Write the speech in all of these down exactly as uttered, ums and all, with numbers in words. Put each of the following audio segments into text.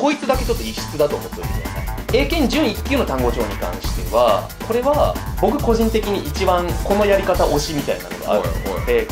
こいつだけちょっと異質だと思っておいてください。英検準いっ級の単語帳に関しては、これは僕個人的に一番このやり方推しみたいなのがあるので、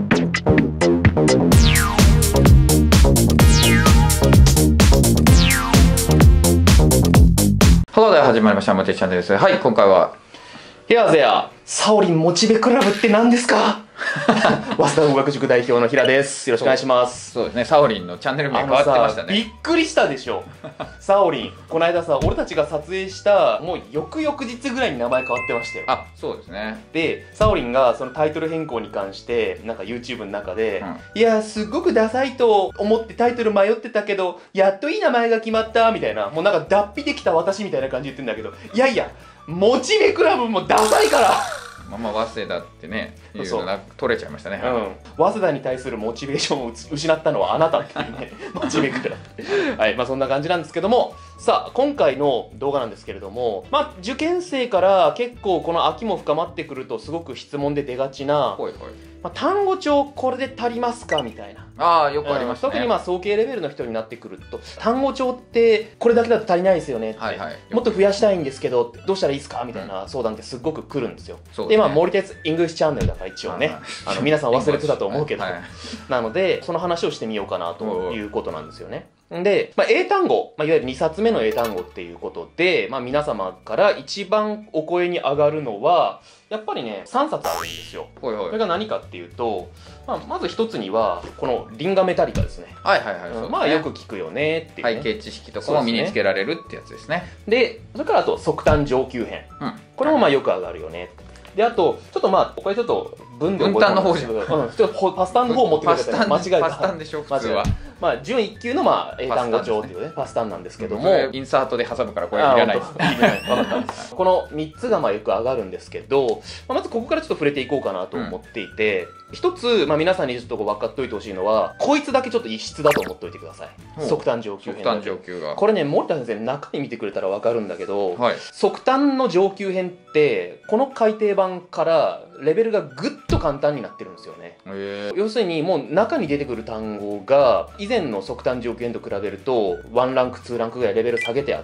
ハローで始まりました。モテチャンネルです。はい、今回はヘアゼアサオリンモチベクラブって何ですか？早稲田語学塾代表の平です。よろしくお願いします。 そうですね、サオリンのチャンネル名変わってましたね。 びっくりしたでしょ。サオリン、この間さ、俺たちが撮影したもう翌々日ぐらいに名前変わってましたよ。 あ、そうですね。 で、サオリンがそのタイトル変更に関してなんか YouTube の中で、うん、いやすっごくダサいと思ってタイトル迷ってたけどやっといい名前が決まったみたいな、もうなんか脱皮できた私みたいな感じで言ってんだけど、いやいやモチベクラブもダサいからまあまあ早稲田ってね、いうのが取れちゃいましたね。 うん、早稲田に対するモチベーションを失ったのはあなたっていうね、モチベクラブ。はい、まあそんな感じなんですけども、さあ今回の動画なんですけれども、まあ受験生から結構この秋も深まってくるとすごく質問で出がちな、ほいほい、まあ、単語帳これで足りますかみたいな。 ああ、よくありますね、 うん、特にまあ早慶レベルの人になってくると、単語帳ってこれだけだと足りないですよねって、はいはい、もっと増やしたいんですけどどうしたらいいですかみたいな相談ってすっごく来るんですよ。で、ね、でまあ森鉄イングリッシュチャンネルだから一応ね、あの皆さん忘れてたと思うけど、はいはい、なのでその話をしてみようかなということなんですよね。で、まあ、英単語、まあ、いわゆるにさつめの英単語っていうことで、まあ、皆様から一番お声に上がるのはやっぱりねさんさつあるんですよ。ほいほい、それが何かっていうと、まあ、まず一つにはこのリンガメタリカですね。はいはいはい、うん、まあよく聞くよねっていう、ね、 背景知識とかも身につけられるってやつですね。 でそれからあと側端上級編、うん、これもまあよく上がるよね。であとちょっとまあこれちょっと分分担の方じゃん、うん、 ちょっとパスタンの方を持ってください。間違えた。 パスタンでしょ普通は。 まあ準いっ級のまあ英単語帳っていうねパスタンなんですけども、 インサートで挟むからこれいらないです。 このみっつがまあよく上がるんですけど、まずここからちょっと触れていこうかなと思っていて、一つまあ皆さんにちょっと分かっておいてほしいのは、こいつだけちょっと異質だと思っておいてください。側端上級編。 側端上級が。 これね森田先生中身見てくれたら分かるんだけど、側端の上級編ってこの改訂版からレベルがぐっと簡単になってるんですよね。要するにもう中に出てくる単語が以前の側端上級編と比べるとワンランクツーランクぐらいレベル下げてあって、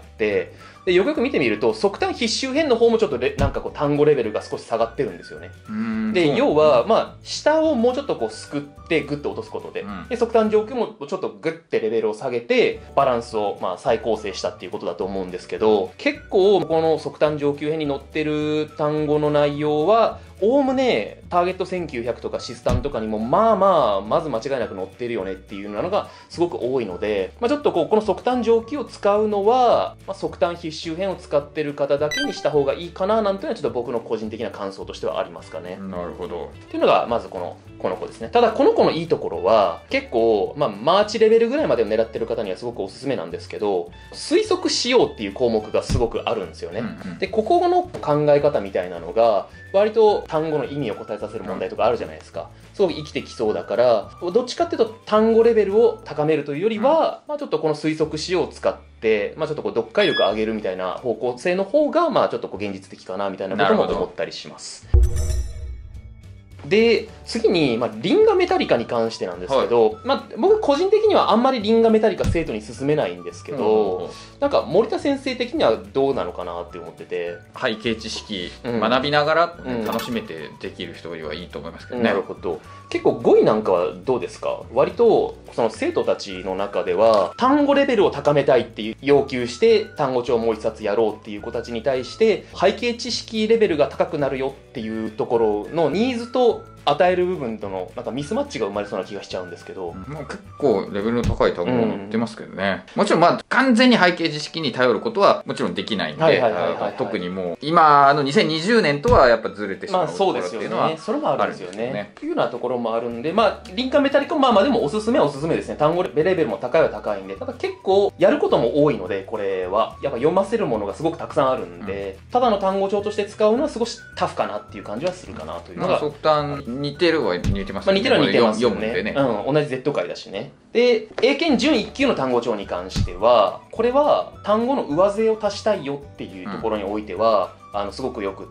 でよくよく見てみると側端必修編の方もちょっとレなんかこう単語レベルが少し下がってるんですよね。で要はまあ下をもうちょっとこうすくってグッと落とすことで、うん、で側端上級もちょっとグッてレベルを下げてバランスをまあ再構成したっていうことだと思うんですけど、結構この側端上級編に載ってる単語の内容はおおむねターゲットせんきゅうひゃくとかシスタンとかにもまあまあまず間違いなく載ってるよねっていうのがすごく多いので、まあ、ちょっとこうこの側端上級を使うのは、まあ、側端必修編を使ってる方だけにした方がいいかななんていうのはちょっと僕の個人的な感想としてはありますかね。 なるほど。 っていうのがまずこのこの子ですね。ただこの子のいいところは結構、まあ、マーチレベルぐらいまでを狙ってる方にはすごくおすすめなんですけど、推測しようっていう項目がすごくあるんですよね。うんうん、でここの考え方みたいなのが割と単語の意味を答えさせる問題とかあるじゃないですか。すごく生きてきそうだから、どっちかっていうと単語レベルを高めるというよりは、うん、まあちょっとこの推測しようを使って、まあ、ちょっとこう読解力を上げるみたいな方向性の方が、まあちょっとこう現実的かなみたいなことも思ったりします。で次に、まあ、リンガメタリカに関してなんですけど、はい、まあ、僕個人的にはあんまりリンガメタリカ生徒に勧めないんですけど、うん、なんか森田先生的にはどうなのかなって思ってて、 背景知識、うん、学びながら、ね、うん、楽しめてできる人にはいいと思いますけどね。 なるほど。結構ごいなんかはどうですか？割とその生徒たちの中では単語レベルを高めたいっていう要求して単語帳をもう一冊やろうっていう子たちに対して背景知識レベルが高くなるよっていうところのニーズと与える部分とのなんかミスマッチが生まれそうな気がしちゃうんですけど、 まあ、結構レベルの高い単語も載ってますけどね、うん、もちろんまあ完全に背景知識に頼ることはもちろんできないんで、特にもう今のにせんにじゅうねんとはやっぱずれてしまうところっていうのはあるんですよね。 それもあるんですよね。というようなところもあるんで、まあリンカメタリカもまあまあでもおすすめはおすすめですね。単語レベルも高いは高いんで、ただ結構やることも多いので、これはやっぱ読ませるものがすごくたくさんあるんで、うん、ただの単語帳として使うのは少しタフかなっていう感じはするかなというのが、 まあ、側端似てるは似てますね。まあ似てるは似てますよね。 読むんでね、 うん、同じ Z 回だしね。で英検準いっ級の単語帳に関してはこれは単語の上背を足したいよっていうところにおいては、うん、 あのすごくよくって、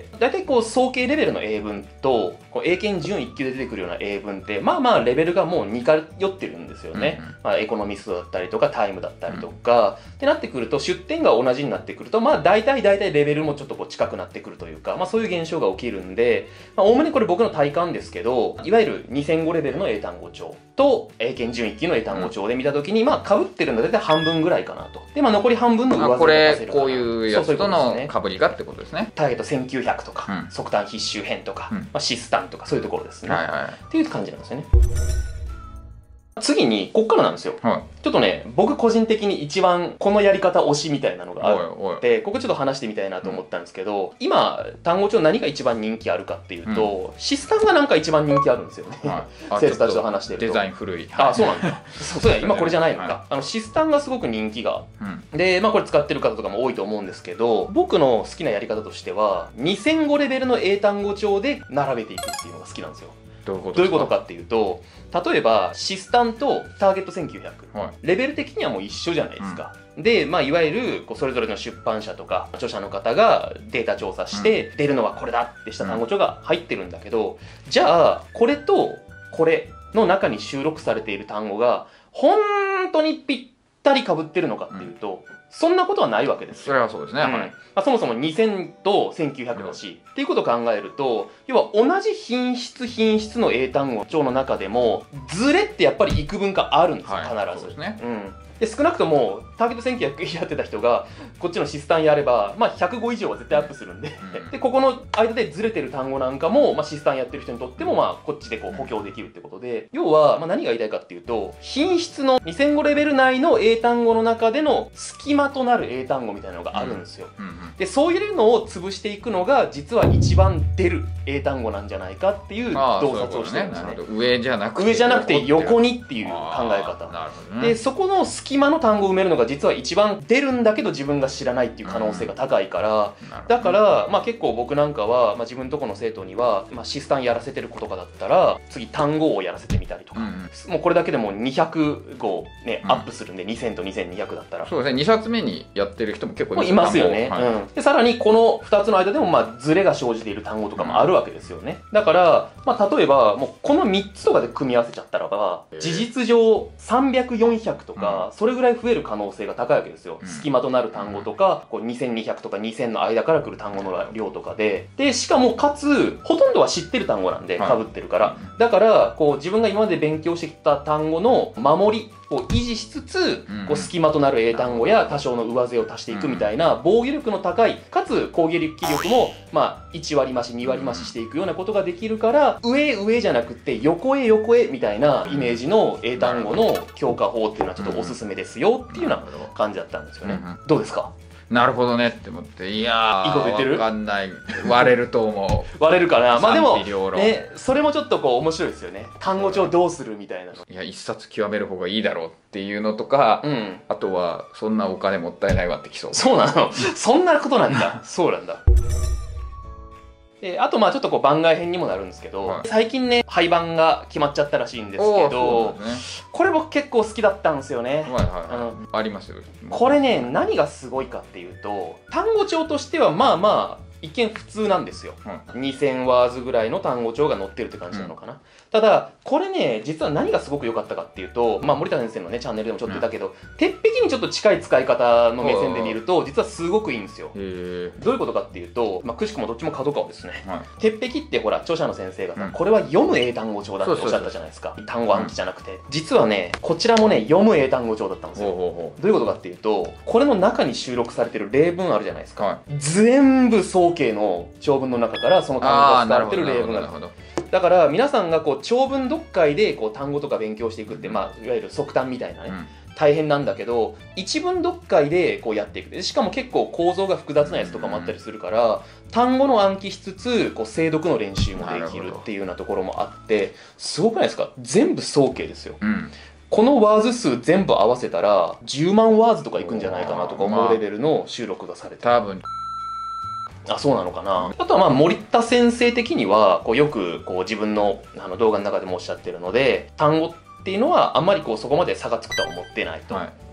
大体こう総計レベルの英文とこう英検準いっ級で出てくるような英文ってまあまあレベルがもう似通ってるんですよね。うんうん、まあ、エコノミストだったりとかタイムだったりとか、うん、ってなってくると出典が同じになってくるとまあ大体大体レベルもちょっとこう近くなってくるというか、まあそういう現象が起きるんで、まあおおむねこれ僕の体感ですけど、いわゆるにせんごレベルの英単語帳と英検準いっ級の英単語帳で見たときに、まあ被ってるので大体半分ぐらいかなと。でまあ残り半分の上背を出せるかな。これこういうやつとの被りがってことですね。 ターゲットせんきゅうひゃくとか、うん、速単必修編とか、うん、まあ、シスタンとかそういうところですね、はいはい、っていう感じなんですよね。次にこっからなんですよ、はい、ちょっとね僕個人的に一番このやり方推しみたいなのがあってここちょっと話してみたいなと思ったんですけど、うん、今単語帳何が一番人気あるかっていうと、うん、シスタンがなんか一番人気あるんですよね、はい、生徒たちと話してると。 デザイン古い。 あ、そうなんだそうそうや今これじゃないのか、はい、あのシスタンがすごく人気が、うん、でまあこれ使ってる方とかも多いと思うんですけど、僕の好きなやり方としてはにせんごレベルの英単語帳で並べていくっていうのが好きなんですよ。 どういうことどういうことかっていうと、例えばシスタンとターゲットせんきゅうひゃく、はい、レベル的にはもう一緒じゃないですか、うん、で、まあ、いわゆるこうそれぞれの出版社とか著者の方がデータ調査して、うん、出るのはこれだってした単語帳が入ってるんだけど、じゃあこれとこれの中に収録されている単語が本当にぴったり被ってるのかっていうと、うん、そんなことはないわけですよ。 それはそうですね、うん、はい。 まあ、そもそもにせんとせんきゅうひゃくだし、うん、っていうことを考えると、要は同じ品質品質の英単語帳の中でもズレってやっぱり幾分かあるんですよ、必ず。はい、そうですね。うん。で少なくともターゲットせんきゅうひゃくやってた人がこっちのシスタンやれば、まあ、ひゃくご以上は絶対アップするんで、うん、でここの間でずれてる単語なんかも、まあ、シスタンやってる人にとっても、まあ、こっちでこう補強できるってことで、要は、まあ、何が言いたいかっていうと、品質のにせんごレベル内の英単語の中での隙間となる英単語みたいなのがあるんですよ、うんうんうん、でそういうのを潰していくのが実は一番出る英単語なんじゃないかっていう洞察をしてるんですね。 上じゃなくて上じゃなくて横にっていう考え方。なるほどね。でそこの隙間の単語を埋めるのが実は一番出るんだけど自分が知らないっていう可能性が高いから、うん、だから、まあ、結構僕なんかは、まあ、自分とこの生徒には、まあ、シスタンやらせてる子とかだったら次単語をやらせてみたりとか、うん、もうこれだけでもにひゃくごね、うん、アップするんでにせんとにせんにひゃくだったらそうですね、に冊目にやってる人も結構いますよね、はい、うん、でさらにこのふたつの間でもまあズレが生じている単語とかもあるわけですよね。だから、まあ、例えばもうこのみっつとかで組み合わせちゃったらば事実上さんびゃく、よんひゃくとか、それぐらい増える可能性が高いわけですよ、うん、隙間となる単語とか、こうにせんにひゃくとかにせんの間から来る単語の量とかで、でしかもかつほとんどは知ってる単語なんで被ってるから、はい、だからこう自分が今まで勉強してきた単語の守りを維持しつつ、こう隙間となる英単語や多少の上背を足していくみたいな防御力の高いかつ攻撃力もまあいち割増しに割増ししていくようなことができるから、上上じゃなくて横へ横へみたいなイメージの英単語の強化法っていうのはちょっとおすすめですよっていうような感じだったんですよね。どうですか？ なるほどねって思って、いやー、いいこと言ってる？わかんない。割れると思う。 割れるかな。まあでも、ね、それもちょっとこう面白いですよね。単語帳どうするみたいなの。 いや、一冊極める方がいいだろうっていうのとか、うん、あとは、そんなお金もったいないわってきそう。 そうなの？そんなことなんだ。そうなんだ。であとまあちょっとこう番外編にもなるんですけど、はい、最近ね廃盤が決まっちゃったらしいんですけど、ね、これ僕結構好きだったんですよね。はいはいはい、あのありますよ。 これね何がすごいかっていうと、単語帳としてはまあまあ一見普通なんですよ、うん、にせんワーズぐらいの単語帳が載ってるって感じなのかな、うん、ただこれね実は何がすごく良かったかっていうと、まあ、森田先生のねチャンネルでもちょっと言ったけど、うん、鉄壁にちょっと近い使い方の目線で見ると実はすごくいいんですよ。どういうことかっていうと、まあ、くしくもどっちも角川ですね、はい、鉄壁ってほら著者の先生がさ、うん、これは読む英単語帳だっておっしゃったじゃないですか。単語暗記じゃなくて、うん、実はねこちらもね読む英単語帳だったんですよ。どういうことかっていうと、これの中に収録されてる例文あるじゃないですか、はい、全部総計の長文の中からその単語が使われてる例文がある。だから皆さんがこう長文読解でこう単語とか勉強していくって、まあ、いわゆる速単みたいなね、うん、大変なんだけど一文読解でこうやっていく。しかも結構構造が複雑なやつとかもあったりするから、うん、単語の暗記しつつこう精読の練習もできるっていうようなところもあってすごくないですか？全部総計ですよ、うん、このワーズ数全部合わせたらじゅうまんワーズとかいくんじゃないかなとか思うレベルの収録がされてる、まあ、多分あ、そうなのかな。あとはまあ森田先生的にはこうよくこう自分のあの動画の中でもおっしゃってるので、単語っていうのはあんまりこうそこまで差がつくとは思ってないと、はい、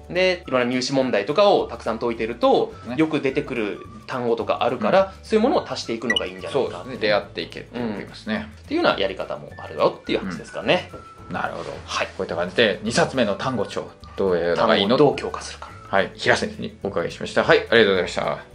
でいろんな入試問題とかをたくさん解いてると、ね、よく出てくる単語とかあるから、うん、そういうものを足していくのがいいんじゃないかな。 そうですね、出会っていけって思いますね、うん、 っていうようなやり方もあるよっていう話ですかね、 うん、なるほど、はい、こういった感じでにさつめの単語帳どういうのがいいの、 単語をどう強化するか、 はい、平先生にお伺いしました。はい、ありがとうございました。